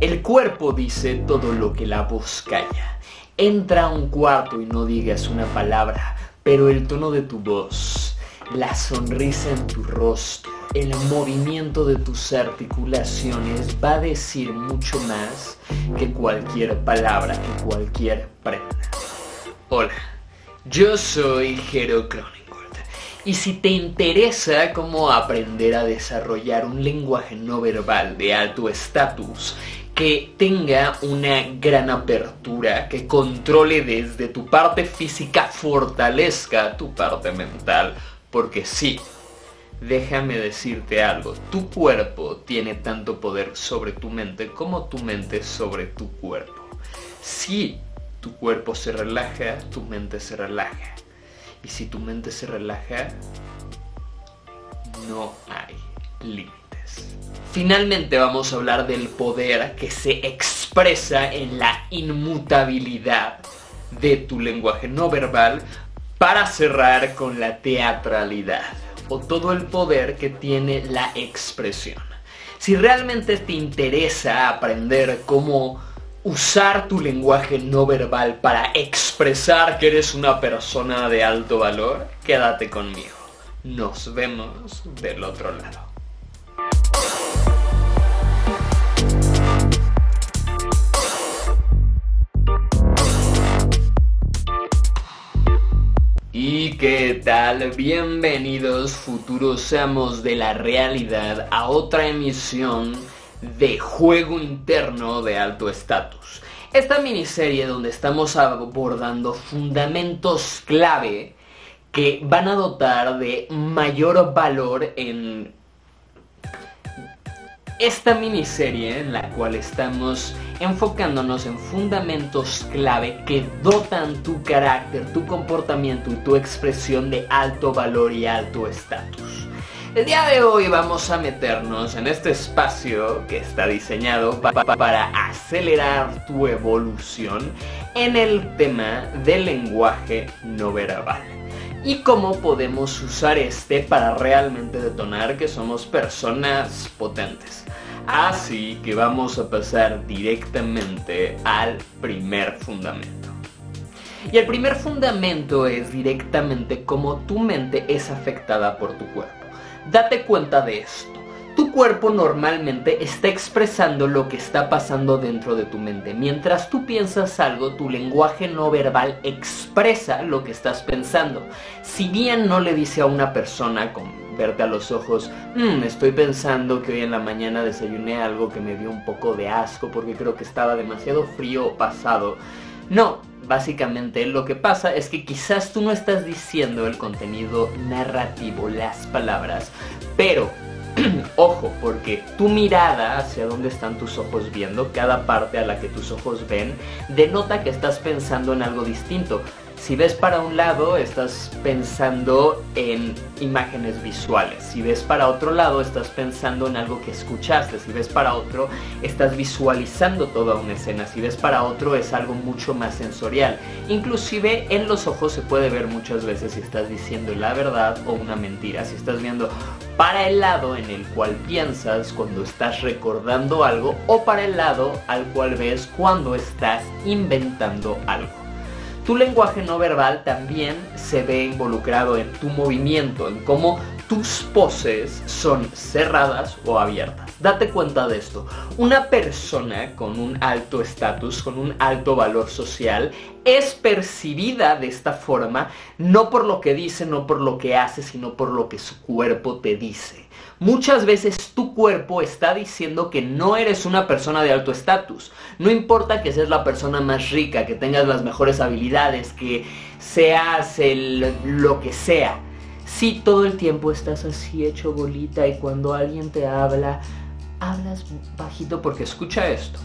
El cuerpo dice todo lo que la voz calla. Entra a un cuarto y no digas una palabra, pero el tono de tu voz, la sonrisa en tu rostro, el movimiento de tus articulaciones va a decir mucho más que cualquier palabra, que cualquier prenda. Hola, yo soy Jero Cronengold. Y si te interesa cómo aprender a desarrollar un lenguaje no verbal de alto estatus, que tenga una gran apertura, que controle desde tu parte física, fortalezca tu parte mental, porque sí, déjame decirte algo, tu cuerpo tiene tanto poder sobre tu mente como tu mente sobre tu cuerpo. Si tu cuerpo se relaja, tu mente se relaja. Y si tu mente se relaja, no hay límites. Finalmente vamos a hablar del poder que se expresa en la inmutabilidad de tu lenguaje no verbal para cerrar con la teatralidad o todo el poder que tiene la expresión. Si realmente te interesa aprender cómo usar tu lenguaje no verbal para expresar que eres una persona de alto valor, quédate conmigo. Nos vemos del otro lado. ¿Y qué tal? Bienvenidos, futuros amos de la realidad, a otra emisión de Juego Interno de Alto Estatus. Esta miniserie donde estamos abordando fundamentos clave que van a dotar de mayor valor en esta miniserie en la cual estamos enfocándonos en fundamentos clave que dotan tu carácter, tu comportamiento y tu expresión de alto valor y alto estatus. El día de hoy vamos a meternos en este espacio que está diseñado para acelerar tu evolución en el tema del lenguaje no verbal y cómo podemos usar este para realmente detonar que somos personas potentes. Así que vamos a pasar directamente al primer fundamento. Y el primer fundamento es directamente cómo tu mente es afectada por tu cuerpo. Date cuenta de esto. Tu cuerpo normalmente está expresando lo que está pasando dentro de tu mente. Mientras tú piensas algo, tu lenguaje no verbal expresa lo que estás pensando. Si bien no le dice a una persona con verte a los ojos, estoy pensando que hoy en la mañana desayuné algo que me dio un poco de asco porque creo que estaba demasiado frío o pasado. No, básicamente lo que pasa es que quizás tú no estás diciendo el contenido narrativo, las palabras, pero ojo, porque tu mirada hacia dónde están tus ojos viendo, cada parte a la que tus ojos ven, denota que estás pensando en algo distinto. Si ves para un lado, estás pensando en imágenes visuales. Si ves para otro lado, estás pensando en algo que escuchaste. Si ves para otro, estás visualizando toda una escena. Si ves para otro, es algo mucho más sensorial. Inclusive en los ojos se puede ver muchas veces si estás diciendo la verdad o una mentira. Si estás viendo para el lado en el cual piensas cuando estás recordando algo o para el lado al cual ves cuando estás inventando algo. Tu lenguaje no verbal también se ve involucrado en tu movimiento, en cómo tus poses son cerradas o abiertas. Date cuenta de esto. Una persona con un alto estatus, con un alto valor social, es percibida de esta forma no por lo que dice, no por lo que hace, sino por lo que su cuerpo te dice. Muchas veces tu cuerpo está diciendo que no eres una persona de alto estatus. No importa que seas la persona más rica, que tengas las mejores habilidades, que seas lo que sea. Si todo el tiempo estás así hecho bolita y cuando alguien te habla, hablas bajito porque escucha esto.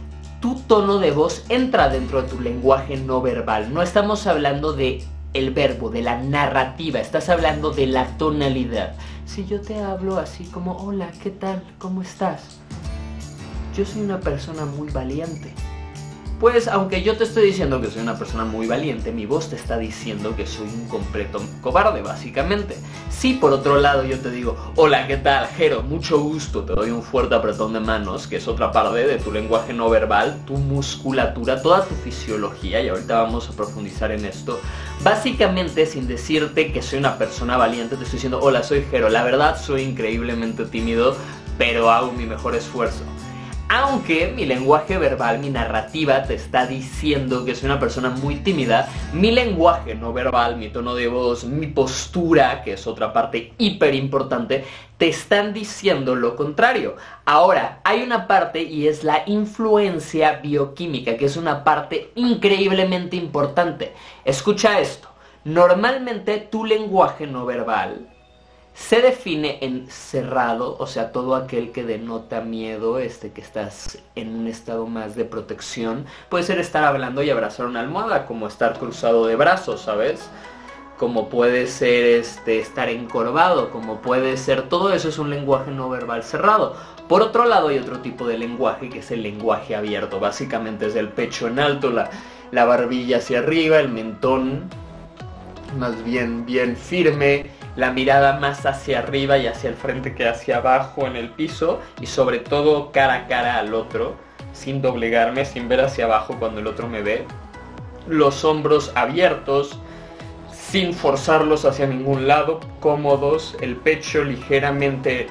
Tu tono de voz entra dentro de tu lenguaje no verbal. No estamos hablando de el verbo, de la narrativa, estás hablando de la tonalidad. Si yo te hablo así como, hola, ¿qué tal? ¿Cómo estás? Yo soy una persona muy valiente. pues aunque yo te estoy diciendo que soy una persona muy valiente, mi voz te está diciendo que soy un completo cobarde, básicamente. Si por otro lado yo te digo, hola, ¿qué tal, Jero? Mucho gusto, te doy un fuerte apretón de manos, que es otra parte de tu lenguaje no verbal, tu musculatura, toda tu fisiología, y ahorita vamos a profundizar en esto. Básicamente, sin decirte que soy una persona valiente, te estoy diciendo, hola, soy Jero, la verdad soy increíblemente tímido, pero hago mi mejor esfuerzo. Aunque mi lenguaje verbal, mi narrativa te está diciendo que soy una persona muy tímida, mi lenguaje no verbal, mi tono de voz, mi postura, que es otra parte hiper importante, te están diciendo lo contrario. Ahora, hay una parte y es la influencia bioquímica, que es una parte increíblemente importante. Escucha esto. Normalmente tu lenguaje no verbal se define en cerrado, o sea, todo aquel que denota miedo, que estás en un estado más de protección. Puede ser estar hablando y abrazar una almohada, como estar cruzado de brazos, ¿sabes? Como puede ser estar encorvado, como puede ser, todo eso es un lenguaje no verbal cerrado. Por otro lado hay otro tipo de lenguaje que es el lenguaje abierto. Básicamente es el pecho en alto, la barbilla hacia arriba, el mentón más bien firme, la mirada más hacia arriba y hacia el frente que hacia abajo en el piso, y sobre todo cara a cara al otro, sin doblegarme, sin ver hacia abajo cuando el otro me ve. Los hombros abiertos, sin forzarlos hacia ningún lado, cómodos, el pecho ligeramente,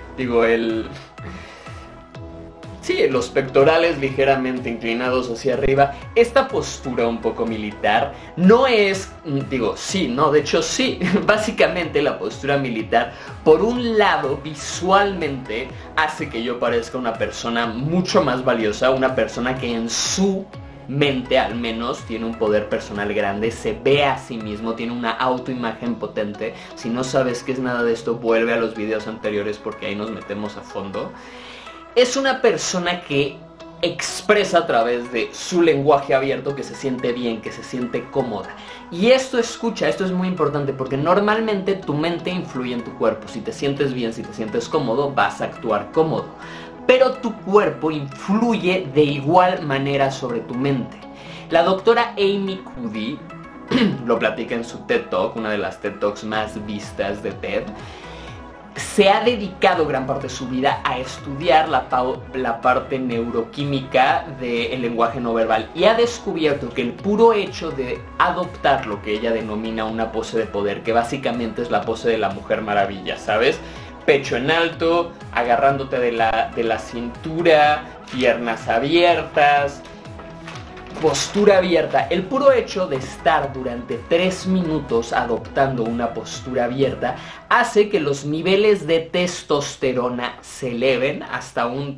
los pectorales ligeramente inclinados hacia arriba. Esta postura un poco militar no es, de hecho sí, básicamente la postura militar, por un lado, visualmente, hace que yo parezca una persona mucho más valiosa, una persona que en su mente al menos tiene un poder personal grande, se ve a sí mismo, tiene una autoimagen potente. Si no sabes qué es nada de esto, vuelve a los videos anteriores porque ahí nos metemos a fondo. Es una persona que expresa a través de su lenguaje abierto que se siente bien, que se siente cómoda. Y esto es muy importante porque normalmente tu mente influye en tu cuerpo. Si te sientes bien, si te sientes cómodo, vas a actuar cómodo. Pero tu cuerpo influye de igual manera sobre tu mente. La doctora Amy Cuddy lo platica en su TED Talk, una de las TED Talks más vistas de TED. Se ha dedicado gran parte de su vida a estudiar la parte neuroquímica del lenguaje no verbal y ha descubierto que el puro hecho de adoptar lo que ella denomina una pose de poder, que básicamente es la pose de la Mujer Maravilla, ¿sabes? Pecho en alto, agarrándote de la cintura, piernas abiertas, postura abierta. El puro hecho de estar durante 3 minutos adoptando una postura abierta hace que los niveles de testosterona se eleven hasta un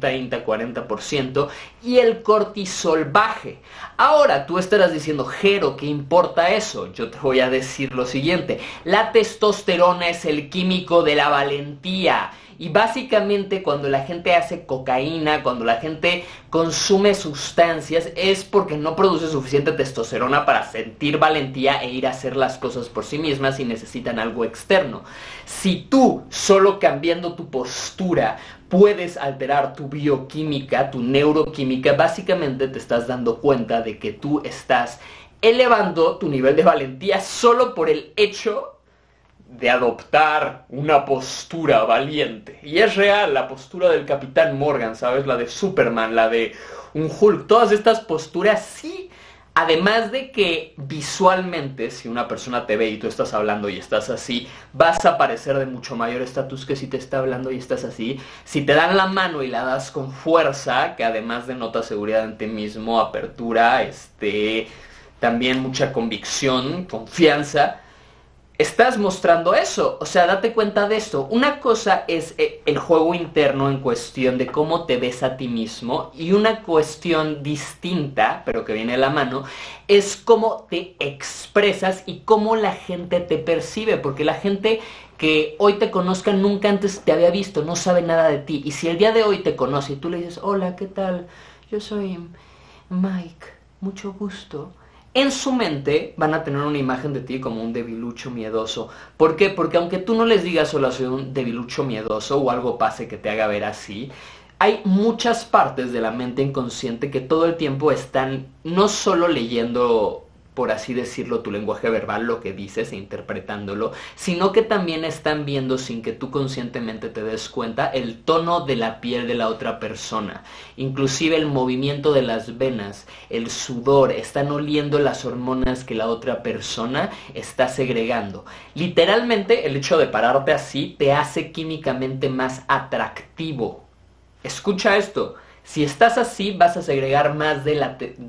30-40% y el cortisol baje. Ahora tú estarás diciendo, Jero, ¿qué importa eso? Yo te voy a decir lo siguiente. La testosterona es el químico de la valentía. Y básicamente cuando la gente hace cocaína, cuando la gente consume sustancias, es porque no produce suficiente testosterona para sentir valentía e ir a hacer las cosas por sí mismas y necesitan algo externo. Si tú, solo cambiando tu postura, puedes alterar tu bioquímica, tu neuroquímica, básicamente te estás dando cuenta de que tú estás elevando tu nivel de valentía solo por el hecho de adoptar una postura valiente. Y es real, la postura del Capitán Morgan, ¿sabes? La de Superman, la de un Hulk. Todas estas posturas sí, además de que visualmente, si una persona te ve y tú estás hablando y estás así, vas a parecer de mucho mayor estatus que si te está hablando y estás así. Si te dan la mano y la das con fuerza, que además denota seguridad en ti mismo, apertura, también mucha convicción, confianza, estás mostrando eso. O sea, date cuenta de esto. Una cosa es el juego interno en cuestión de cómo te ves a ti mismo, y una cuestión distinta, pero que viene de la mano, es cómo te expresas y cómo la gente te percibe, porque la gente que hoy te conozca nunca antes te había visto, no sabe nada de ti, y si el día de hoy te conoce y tú le dices, hola, ¿qué tal? Yo soy Mike, mucho gusto. En su mente van a tener una imagen de ti como un debilucho miedoso. ¿Por qué? Porque aunque tú no les digas hola, soy un debilucho miedoso, o algo pase que te haga ver así, hay muchas partes de la mente inconsciente que todo el tiempo están no solo leyendo, por así decirlo, tu lenguaje verbal, lo que dices e interpretándolo, sino que también están viendo, sin que tú conscientemente te des cuenta, el tono de la piel de la otra persona, inclusive el movimiento de las venas, el sudor, están oliendo las hormonas que la otra persona está segregando. Literalmente, el hecho de pararte así te hace químicamente más atractivo. Escucha esto. Si estás así, vas a segregar más de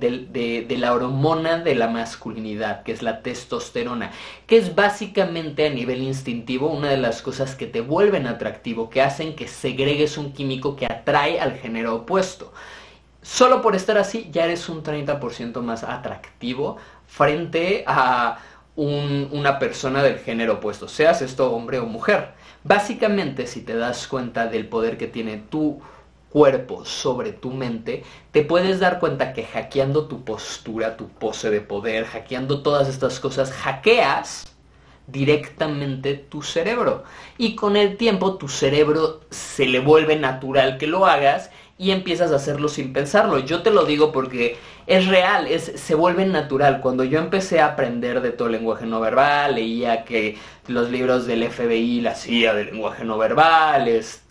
la hormona de la masculinidad, que es la testosterona, que es básicamente a nivel instintivo una de las cosas que te vuelven atractivo, que hacen que segregues un químico que atrae al género opuesto. Solo por estar así ya eres un 30% más atractivo frente a una persona del género opuesto, seas esto hombre o mujer. Básicamente, si te das cuenta del poder que tiene tu cuerpo sobre tu mente, te puedes dar cuenta que hackeando tu postura, tu pose de poder, hackeando todas estas cosas, hackeas directamente tu cerebro. Y con el tiempo tu cerebro se le vuelve natural que lo hagas y empiezas a hacerlo sin pensarlo. Yo te lo digo porque es real, se vuelve natural. Cuando yo empecé a aprender de todo el lenguaje no verbal, leía que los libros del FBI, la CIA del lenguaje no verbal,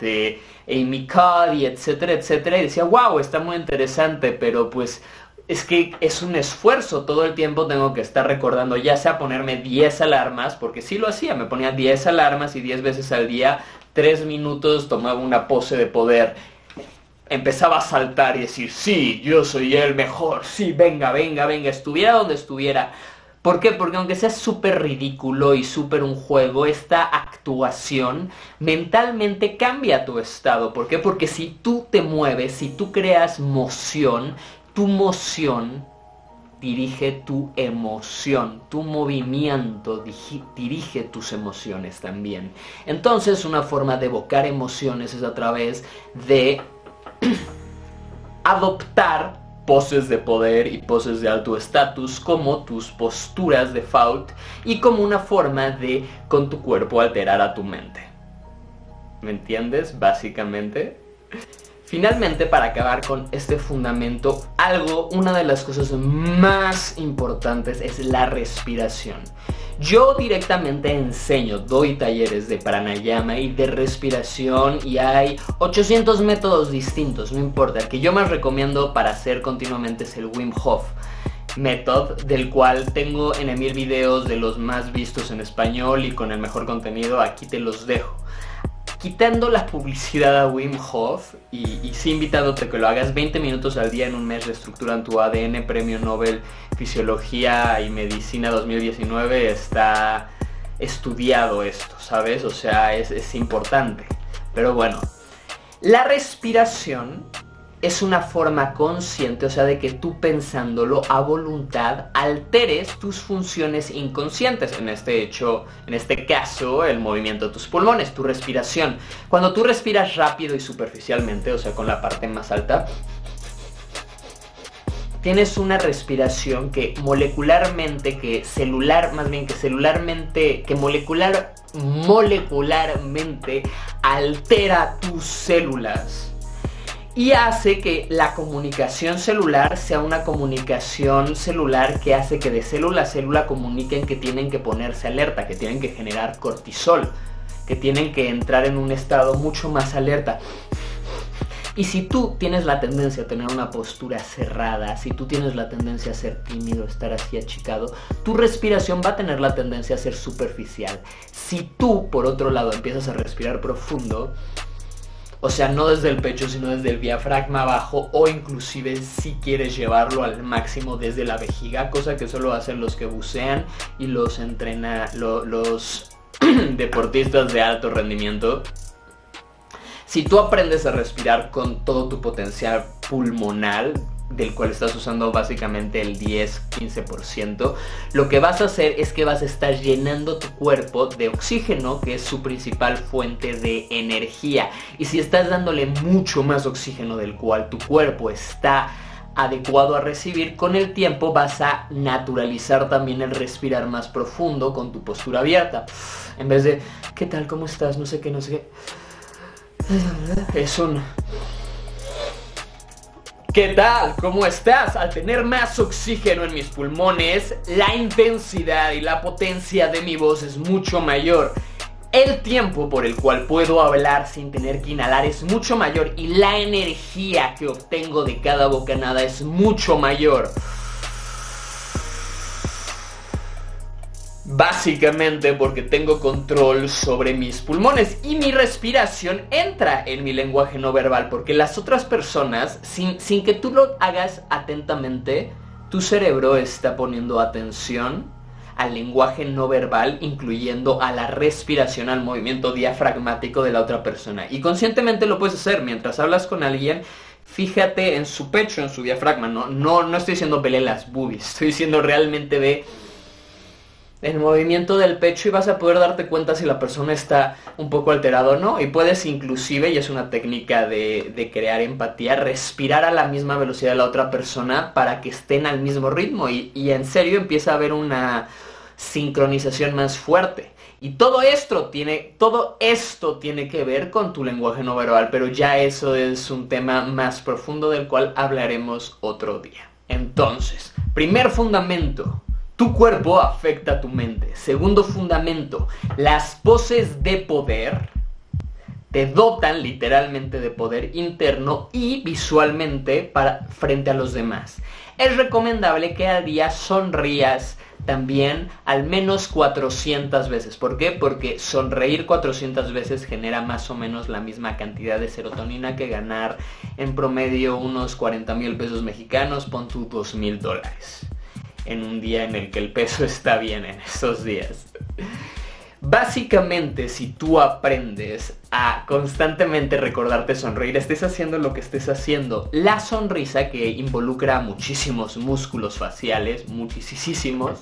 Amy Cuddy, etcétera, etcétera, y decía, wow, está muy interesante, pero pues es que es un esfuerzo, todo el tiempo tengo que estar recordando, ya sea ponerme 10 alarmas, porque sí lo hacía, me ponía 10 alarmas y 10 veces al día, 3 minutos, tomaba una pose de poder, empezaba a saltar y decir, sí, yo soy el mejor, sí, venga, venga, venga, estuviera donde estuviera. ¿Por qué? Porque aunque sea súper ridículo y súper un juego, esta actuación mentalmente cambia tu estado. ¿Por qué? Porque si tú te mueves, si tú creas moción, tu moción dirige tu emoción, tu movimiento dirige tus emociones también. Entonces, una forma de evocar emociones es a través de adoptar poses de poder y poses de alto estatus como tus posturas default y como una forma de con tu cuerpo alterar a tu mente. ¿Me entiendes? Básicamente. Finalmente, para acabar con este fundamento, una de las cosas más importantes es la respiración. Yo directamente enseño, doy talleres de pranayama y de respiración y hay 800 métodos distintos, no importa. El que yo más recomiendo para hacer continuamente es el Wim Hof Method, del cual tengo en 1000 videos de los más vistos en español y con el mejor contenido, aquí te los dejo. Quitando la publicidad a Wim Hof y sí invitándote que lo hagas 20 minutos al día en un mes, reestructuran tu ADN, Premio Nobel Fisiología y Medicina 2019, está estudiado esto, ¿sabes? O sea, es importante. Pero bueno, la respiración es una forma consciente, o sea, de que tú pensándolo a voluntad alteres tus funciones inconscientes, en este caso, el movimiento de tus pulmones, tu respiración. Cuando tú respiras rápido y superficialmente, o sea, con la parte más alta, tienes una respiración que molecularmente altera tus células. Y hace que la comunicación celular sea una comunicación celular que hace que de célula a célula comuniquen que tienen que ponerse alerta, que tienen que generar cortisol, que tienen que entrar en un estado mucho más alerta. Y si tú tienes la tendencia a tener una postura cerrada, si tú tienes la tendencia a ser tímido, estar así achicado, tu respiración va a tener la tendencia a ser superficial. Si tú, por otro lado, empiezas a respirar profundo, o sea, no desde el pecho, sino desde el diafragma abajo, o inclusive si quieres llevarlo al máximo desde la vejiga, cosa que solo hacen los que bucean y los deportistas de alto rendimiento. Si tú aprendes a respirar con todo tu potencial pulmonar, del cual estás usando básicamente el 10-15%, lo que vas a hacer es que vas a estar llenando tu cuerpo de oxígeno, que es su principal fuente de energía. Y si estás dándole mucho más oxígeno del cual tu cuerpo está adecuado a recibir, con el tiempo vas a naturalizar también el respirar más profundo con tu postura abierta. En vez de, ¿qué tal? ¿Cómo estás? No sé qué, no sé qué. Es un... ¿Qué tal? ¿Cómo estás? Al tener más oxígeno en mis pulmones, la intensidad y la potencia de mi voz es mucho mayor. El tiempo por el cual puedo hablar sin tener que inhalar es mucho mayor y la energía que obtengo de cada bocanada es mucho mayor. Básicamente porque tengo control sobre mis pulmones y mi respiración entra en mi lenguaje no verbal, porque las otras personas, sin que tú lo hagas atentamente, tu cerebro está poniendo atención al lenguaje no verbal, incluyendo a la respiración, al movimiento diafragmático de la otra persona. Y conscientemente lo puedes hacer mientras hablas con alguien. Fíjate en su pecho, en su diafragma. No estoy diciendo vele las boobies, estoy diciendo realmente ve el movimiento del pecho y vas a poder darte cuenta si la persona está un poco alterada o no. Y puedes inclusive, y es una técnica de crear empatía, respirar a la misma velocidad de la otra persona para que estén al mismo ritmo. Y en serio empieza a haber una sincronización más fuerte. Y todo esto tiene que ver con tu lenguaje no verbal, pero ya eso es un tema más profundo del cual hablaremos otro día. Entonces, primer fundamento. Tu cuerpo afecta a tu mente. Segundo fundamento, las poses de poder te dotan literalmente de poder interno y visualmente frente a los demás. Es recomendable que al día sonrías también al menos 400 veces. ¿Por qué? Porque sonreír 400 veces genera más o menos la misma cantidad de serotonina que ganar en promedio unos 40,000 pesos mexicanos, pon tú $2,000. En un día en el que el peso está bien en esos días. Básicamente, si tú aprendes a constantemente recordarte sonreír, estés haciendo lo que estés haciendo, la sonrisa, que involucra muchísimos músculos faciales, muchísimos,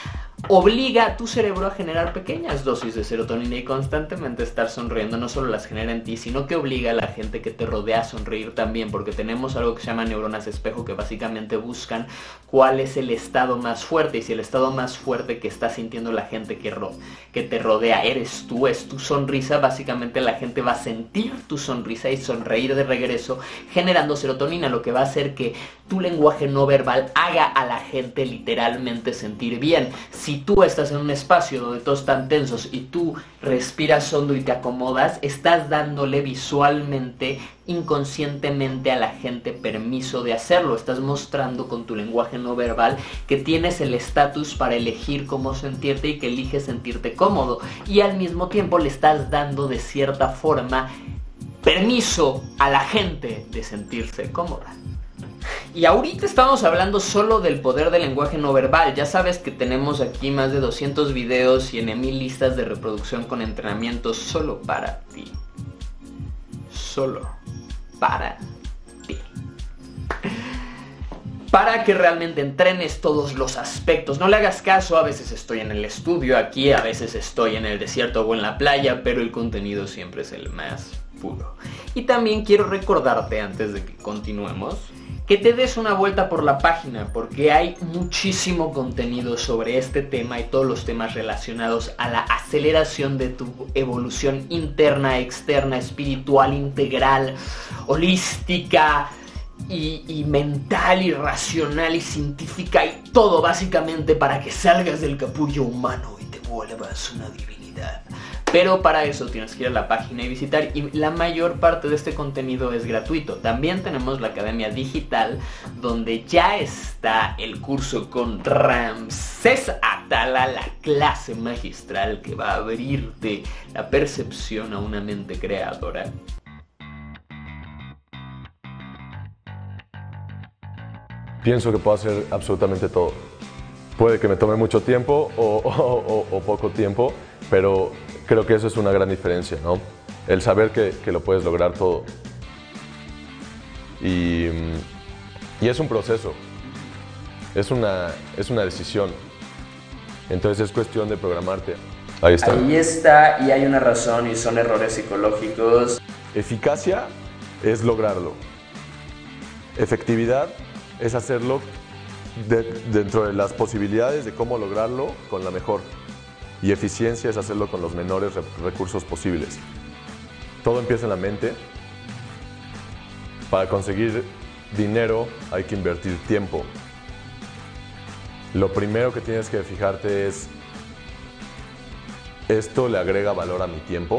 obliga a tu cerebro a generar pequeñas dosis de serotonina, y constantemente estar sonriendo no solo las genera en ti, sino que obliga a la gente que te rodea a sonreír también, porque tenemos algo que se llama neuronas espejo, que básicamente buscan cuál es el estado más fuerte, y si el estado más fuerte que está sintiendo la gente que te rodea eres tú, es tu sonrisa, básicamente la gente va a sentir tu sonrisa y sonreír de regreso, generando serotonina, lo que va a hacer que tu lenguaje no verbal haga a la gente literalmente sentir bien. Si tú estás en un espacio donde todos están tensos y tú respiras hondo y te acomodas, estás dándole visualmente, inconscientemente a la gente permiso de hacerlo. Estás mostrando con tu lenguaje no verbal que tienes el estatus para elegir cómo sentirte y que eliges sentirte cómodo. Y al mismo tiempo le estás dando de cierta forma permiso a la gente de sentirse cómoda. Y ahorita estamos hablando solo del poder del lenguaje no verbal. Ya sabes que tenemos aquí más de 200 videos y en 1000 listas de reproducción con entrenamientos solo para ti. Solo para ti. Para que realmente entrenes todos los aspectos. No le hagas caso, a veces estoy en el estudio aquí, a veces estoy en el desierto o en la playa, pero el contenido siempre es el más puro. Y también quiero recordarte, antes de que continuemos, que te des una vuelta por la página, porque hay muchísimo contenido sobre este tema y todos los temas relacionados a la aceleración de tu evolución interna, externa, espiritual, integral, holística y mental y racional y científica, y todo básicamente para que salgas del capullo humano y te vuelvas una divinidad. Pero para eso tienes que ir a la página y visitar, y la mayor parte de este contenido es gratuito. También tenemos la Academia Digital, donde ya está el curso con Ramsés Atala, la clase magistral que va a abrirte la percepción a una mente creadora. Pienso que puedo hacer absolutamente todo. Puede que me tome mucho tiempo o poco tiempo, pero creo que eso es una gran diferencia, ¿no? El saber que lo puedes lograr todo. Y es un proceso, es una decisión. Entonces es cuestión de programarte. Ahí está. Ahí está, y hay una razón, y son errores psicológicos. Eficacia es lograrlo. Efectividad es hacerlo dentro de las posibilidades de cómo lograrlo con la mejor. Y eficiencia es hacerlo con los menores recursos posibles. Todo empieza en la mente. Para conseguir dinero hay que invertir tiempo. Lo primero que tienes que fijarte es, ¿esto le agrega valor a mi tiempo?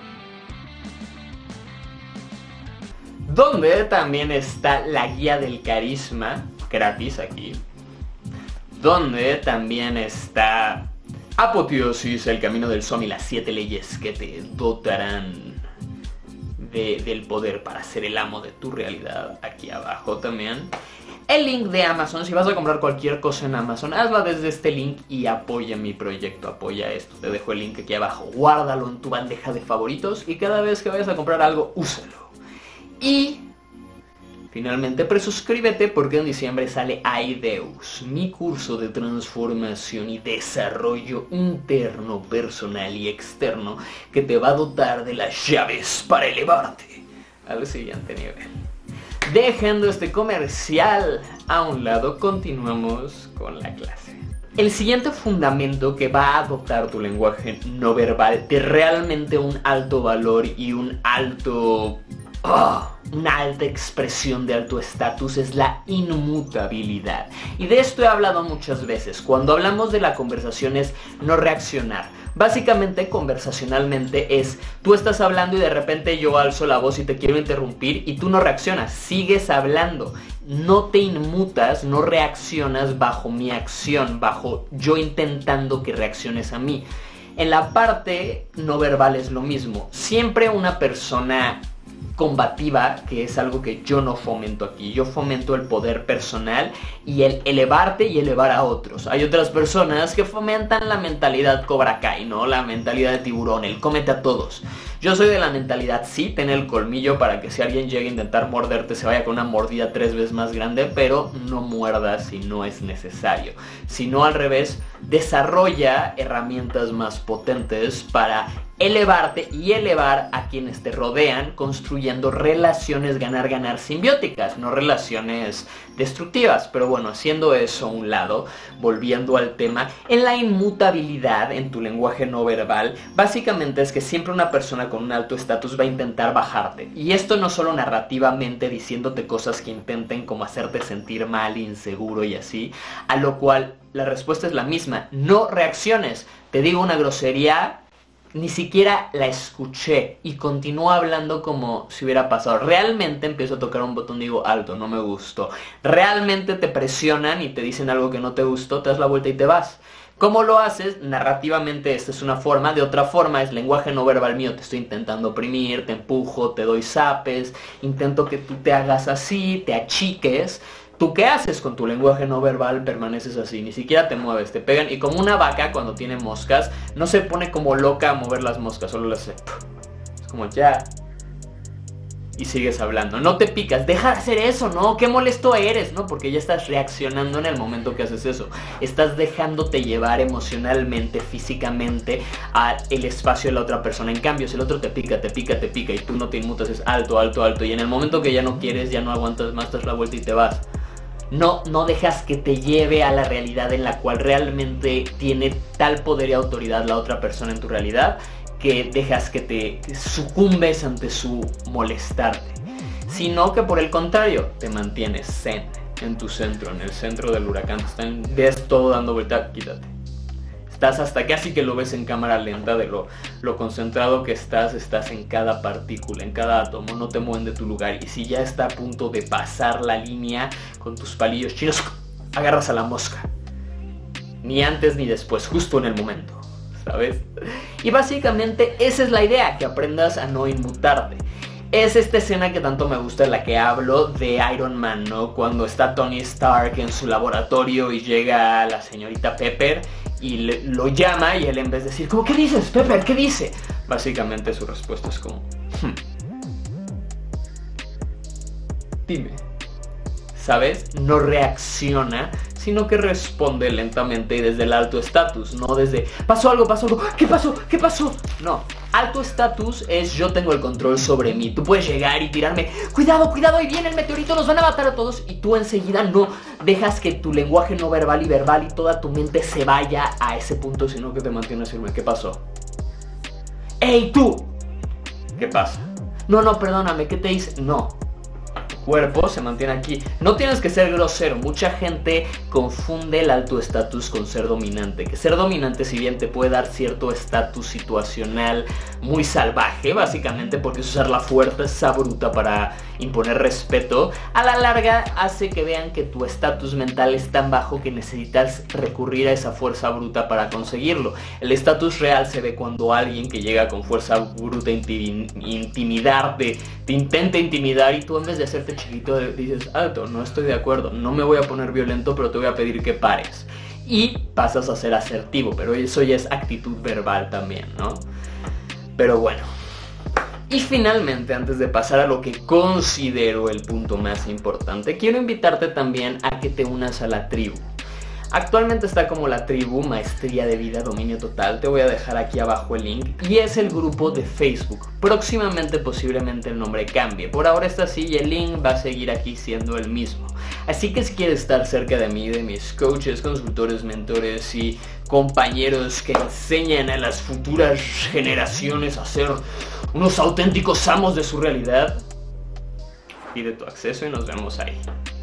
Donde también está la guía del carisma, gratis aquí. Donde también está Apoteosis, el camino del Som y las 7 leyes que te dotarán del poder para ser el amo de tu realidad. Aquí abajo también el link de Amazon. Si vas a comprar cualquier cosa en Amazon, hazlo desde este link y apoya mi proyecto, apoya esto. Te dejo el link aquí abajo, guárdalo en tu bandeja de favoritos y cada vez que vayas a comprar algo, úsalo. Y finalmente presuscríbete porque en diciembre sale Aideus, mi curso de transformación y desarrollo interno, personal y externo que te va a dotar de las llaves para elevarte al siguiente nivel. Dejando este comercial a un lado, continuamos con la clase. El siguiente fundamento que va a dotar tu lenguaje no verbal de realmente un alto valor y una alta expresión de alto estatus es la inmutabilidad. Y de esto he hablado muchas veces. Cuando hablamos de la conversación es no reaccionar. Básicamente, conversacionalmente es, tú estás hablando y de repente yo alzo la voz y te quiero interrumpir y tú no reaccionas, sigues hablando. No te inmutas, no reaccionas bajo mi acción, bajo yo intentando que reacciones a mí. En la parte no verbal es lo mismo. Siempre una persona combativa, que es algo que yo no fomento aquí. Yo fomento el poder personal y el elevarte y elevar a otros. Hay otras personas que fomentan la mentalidad Cobra Kai, ¿no? La mentalidad de tiburón, el cómete a todos. Yo soy de la mentalidad, sí, ten el colmillo para que si alguien llega a intentar morderte se vaya con una mordida 3 veces más grande, pero no muerdas si no es necesario. Sino al revés, desarrolla herramientas más potentes para elevarte y elevar a quienes te rodean, construyendo relaciones ganar-ganar simbióticas, no relaciones destructivas. Pero bueno, haciendo eso a un lado, volviendo al tema, en la inmutabilidad en tu lenguaje no verbal, básicamente es que siempre una persona con un alto estatus va a intentar bajarte. Y esto no solo narrativamente diciéndote cosas que intenten como hacerte sentir mal, inseguro y así, a lo cual la respuesta es la misma, no reacciones. Te digo una grosería, ni siquiera la escuché y continúo hablando como si hubiera pasado. Realmente empiezo a tocar un botón y digo, alto, no me gustó. Realmente te presionan y te dicen algo que no te gustó, te das la vuelta y te vas. ¿Cómo lo haces? Narrativamente esta es una forma, de otra forma es lenguaje no verbal mío, te estoy intentando oprimir, te empujo, te doy zapes, intento que tú te hagas así, te achiques. ¿Tú qué haces con tu lenguaje no verbal? Permaneces así, ni siquiera te mueves, te pegan. Y como una vaca cuando tiene moscas, no se pone como loca a mover las moscas, solo las hace. Es como ya. Y sigues hablando. No te picas, deja de hacer eso, ¿no? Qué molesto eres, ¿no? Porque ya estás reaccionando en el momento que haces eso. Estás dejándote llevar emocionalmente, físicamente al espacio de la otra persona. En cambio, si el otro te pica y tú no te inmutas, es alto, alto, alto. Y en el momento que ya no quieres, ya no aguantas más, das la vuelta y te vas. No dejas que te lleve a la realidad en la cual realmente tiene tal poder y autoridad la otra persona en tu realidad, que dejas que te sucumbes ante su molestarte, sino que por el contrario te mantienes zen en tu centro, en el centro del huracán. Ves todo dando vuelta, quítate. Estás hasta casi que lo ves en cámara lenta de lo concentrado que estás en cada partícula, en cada átomo, no te mueven de tu lugar. Y si ya está a punto de pasar la línea con tus palillos chinos, agarras a la mosca. Ni antes ni después, justo en el momento, ¿sabes? Y básicamente esa es la idea, que aprendas a no inmutarte. Es esta escena que tanto me gusta, en la que hablo de Iron Man, ¿no? Cuando está Tony Stark en su laboratorio y llega la señorita Pepper y lo llama, y él, en vez de decir como, ¿qué dices, Pepper? ¿Qué dice? Básicamente su respuesta es como, dime. ¿Sabes? No reacciona, sino que responde lentamente y desde el alto estatus, no desde pasó algo, ¿qué pasó? No, alto estatus es yo tengo el control sobre mí. Tú puedes llegar y tirarme, cuidado, ahí viene el meteorito, nos van a matar a todos, y tú enseguida no dejas que tu lenguaje no verbal y toda tu mente se vaya a ese punto, sino que te mantienes firme. ¿Qué pasó? ¡Ey, tú! ¿Qué pasa? No, perdóname, ¿qué te hice? No. cuerpo se mantiene aquí. No tienes que ser grosero. Mucha gente confunde el alto estatus con ser dominante. Que ser dominante, si bien te puede dar cierto estatus situacional muy salvaje, básicamente porque es usar la fuerza bruta para imponer respeto, a la larga hace que vean que tu estatus mental es tan bajo que necesitas recurrir a esa fuerza bruta para conseguirlo. El estatus real se ve cuando alguien que llega con fuerza bruta a intimidarte, te intenta intimidar y tú en vez de hacerte chiquito dices: alto, no estoy de acuerdo, no me voy a poner violento, pero te voy a pedir que pares. Y pasas a ser asertivo, pero eso ya es actitud verbal también, ¿no? Pero bueno. Y finalmente, antes de pasar a lo que considero el punto más importante, quiero invitarte también a que te unas a la tribu. Actualmente está como la tribu Maestría de Vida Dominio Total, te voy a dejar aquí abajo el link, y es el grupo de Facebook. Próximamente posiblemente el nombre cambie, por ahora está así y el link va a seguir aquí siendo el mismo. Así que si quieres estar cerca de mí, de mis coaches, consultores, mentores y compañeros que enseñan a las futuras generaciones a ser unos auténticos amos de su realidad, pide tu acceso y nos vemos ahí.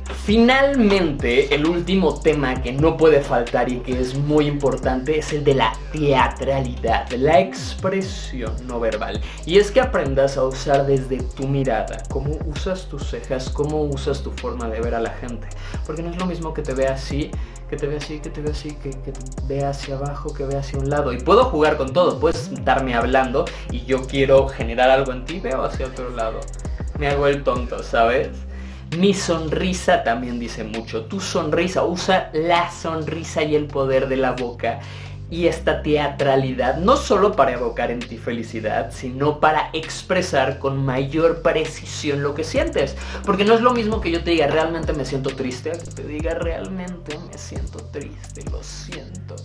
Finalmente, el último tema que no puede faltar y que es muy importante es el de la teatralidad, la expresión no verbal. Y es que aprendas a usar desde tu mirada, cómo usas tus cejas, cómo usas tu forma de ver a la gente. Porque no es lo mismo que te vea así, que te vea así, que te vea así, que te vea hacia abajo, que vea hacia un lado. Y puedo jugar con todo, puedes estarme hablando y yo quiero generar algo en ti, veo hacia otro lado. Me hago el tonto, ¿sabes? Mi sonrisa también dice mucho. Tu sonrisa, usa la sonrisa y el poder de la boca y esta teatralidad, no solo para evocar en ti felicidad, sino para expresar con mayor precisión lo que sientes. Porque no es lo mismo que yo te diga realmente me siento triste, a que te diga realmente me siento triste, lo siento.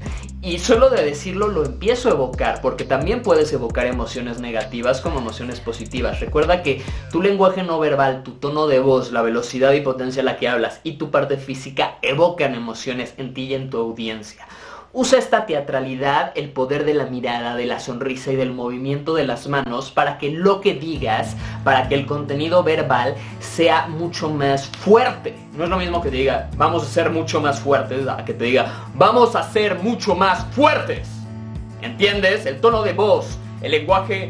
Y solo de decirlo lo empiezo a evocar, porque también puedes evocar emociones negativas como emociones positivas. Recuerda que tu lenguaje no verbal, tu tono de voz, la velocidad y potencia a la que hablas y tu parte física evocan emociones en ti y en tu audiencia. Usa esta teatralidad, el poder de la mirada, de la sonrisa y del movimiento de las manos para que lo que digas, para que el contenido verbal sea mucho más fuerte. No es lo mismo que te diga vamos a ser mucho más fuertes a que te diga vamos a ser mucho más fuertes. ¿Entiendes? El tono de voz, el lenguaje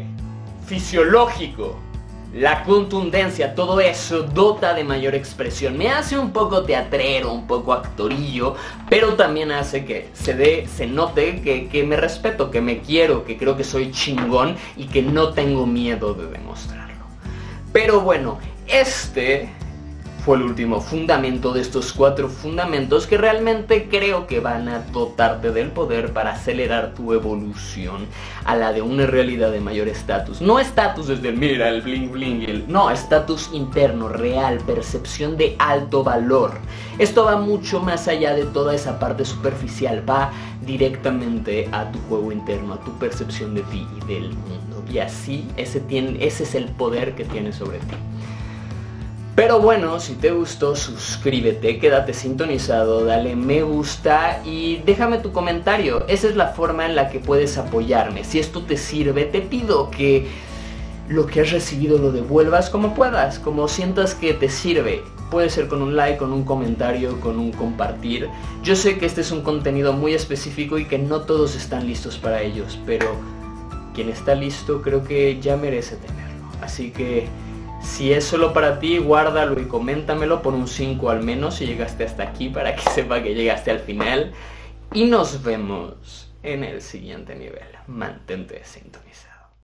fisiológico, la contundencia, todo eso dota de mayor expresión. Me hace un poco teatrero, un poco actorillo, pero también hace que se note que me respeto, que me quiero, que creo que soy chingón y que no tengo miedo de demostrarlo. Pero bueno, este fue el último fundamento de estos 4 fundamentos que realmente creo que van a dotarte del poder para acelerar tu evolución a la de una realidad de mayor estatus. No estatus desde el mira, el bling bling, no, estatus interno, real, percepción de alto valor. Esto va mucho más allá de toda esa parte superficial, va directamente a tu juego interno, a tu percepción de ti y del mundo. Y así, ese es el poder que tienes sobre ti. Pero bueno, si te gustó, suscríbete, quédate sintonizado, dale me gusta y déjame tu comentario. Esa es la forma en la que puedes apoyarme. Si esto te sirve, te pido que lo que has recibido lo devuelvas como puedas, como sientas que te sirve. Puede ser con un like, con un comentario, con un compartir. Yo sé que este es un contenido muy específico y que no todos están listos para ellos, pero quien está listo creo que ya merece tenerlo. Así que si es solo para ti, guárdalo y coméntamelo, por un 5 al menos si llegaste hasta aquí para que sepa que llegaste al final. Y nos vemos en el siguiente nivel. Mantente sintonizado.